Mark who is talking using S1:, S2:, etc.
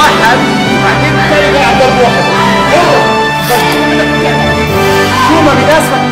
S1: واحد بعدين الثاني قاعد ضرب واحد. شو ما بدي اسمع